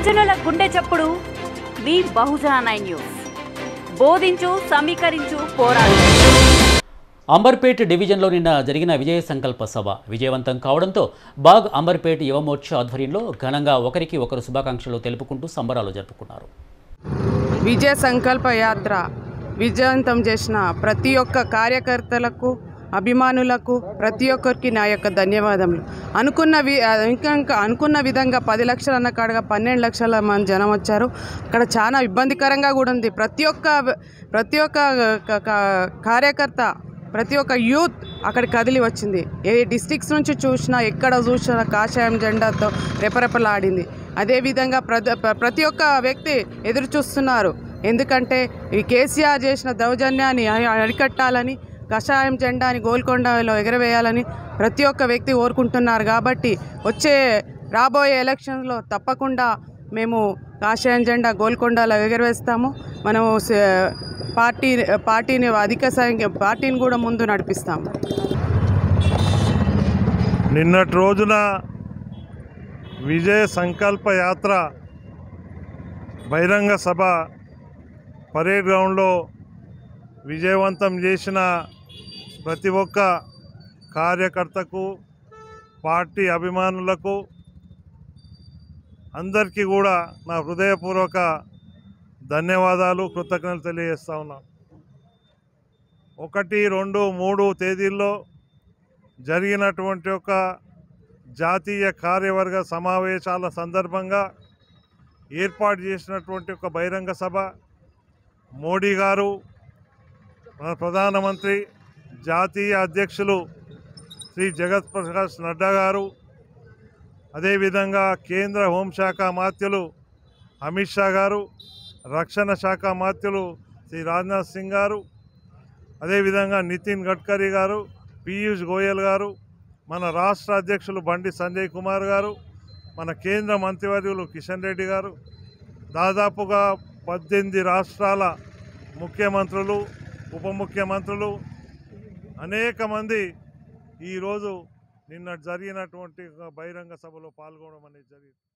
గిరిజనుల గుండె చప్పుడు మీ బహుజన 9 న్యూస్. బోధించు, సమీకరించు, పోరాడు. అంబర్పేట్ డివిజన్లో నిన్న జరిగిన విజయ సంకల్ప సభ విజయవంతం కావడంతో బాగ్ అంబర్పేట్ యువమోర్చా ఆధ్వర్యంలో ఘనంగా ఒకరికి ఒకరు శుభాకాంక్షలు తెలుపుకుంటూ సంబరాలు జరుపుకున్నారు. విజయ సంకల్ప యాత్ర విజయవంతం చేసిన ప్రతి ఒక్క కార్యకర్తలకు, అభిమానులకు, ప్రతి ఒక్కరికి నా యొక్క ధన్యవాదములు. అనుకున్న విధంగా 10 లక్షలు అన్న కాడగా 12 లక్షల మంది జనం వచ్చారు. అక్కడ చాలా ఇబ్బందికరంగా కూడా ఉంది. ప్రతి ఒక్క కార్యకర్త, ప్రతి ఒక్క యూత్ అక్కడ కదిలి వచ్చింది. ఏ డిస్ట్రిక్ట్స్ నుంచి చూసినా, ఎక్కడ చూసినా కాషాయం జెండాతో రెపరెపలాడింది. అదేవిధంగా ప్రతి ఒక్క వ్యక్తి ఎదురు చూస్తున్నారు. ఎందుకంటే ఈ కేసీఆర్ చేసిన దౌర్జన్యాన్ని అరికట్టాలని, కాషాయం జెండాని గోల్కొండలో ఎగరవేయాలని ప్రతి ఒక్క వ్యక్తి కోరుకుంటున్నారు. కాబట్టి రాబోయే ఎలక్షన్లో తప్పకుండా మేము కాషాయం జెండా గోల్కొండలో ఎగరవేస్తాము. మనము పార్టీని పార్టీని కూడా ముందు నడిపిస్తాము. నిన్నటి రోజున విజయ సంకల్ప యాత్ర బహిరంగ సభ పరేడ్ గ్రౌండ్లో విజయవంతం చేసిన ప్రతి ఒక్క కార్యకర్తకు, పార్టీ అభిమానులకు అందరికీ కూడా నా హృదయపూర్వక ధన్యవాదాలు, కృతజ్ఞతలు తెలియజేస్తా ఉన్నాను. 1, 2, 3 తేదీల్లో జరిగినటువంటి ఒక జాతీయ కార్యవర్గ సమావేశాల సందర్భంగా ఏర్పాటు చేసినటువంటి ఒక బహిరంగ సభ మోడీ గారు, మన ప్రధానమంత్రి, జాతీయ అధ్యక్షులు శ్రీ జగత్ ప్రకాష్ నడ్డా గారు, అదేవిధంగా కేంద్ర హోంశాఖ మాత్యులు అమిత్ షా గారు, రక్షణ శాఖ మాత్యులు శ్రీ రాజ్నాథ్ సింగ్ గారు, అదేవిధంగా నితిన్ గడ్కరీ గారు, పీయూష్ గోయల్ గారు, మన రాష్ట్ర అధ్యక్షులు బండి సంజయ్ కుమార్ గారు, మన కేంద్ర మంత్రివర్యులు కిషన్ రెడ్డి గారు, దాదాపుగా 18 రాష్ట్రాల ముఖ్యమంత్రులు, ఉప ముఖ్యమంత్రులు, అనేక మంది ఈరోజు నిన్న జరిగినటువంటి బహిరంగ సభలో పాల్గొనడం అనేది జరిగింది.